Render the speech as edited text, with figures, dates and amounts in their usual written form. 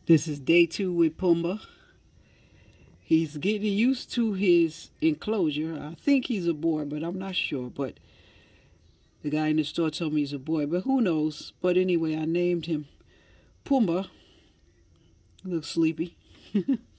This is day 2 with Pumba. He's getting used to his enclosure. I think he's a boy, but I'm not sure. But the guy in the store told me he's a boy, but who knows? But anyway, I named him Pumba. Looks sleepy.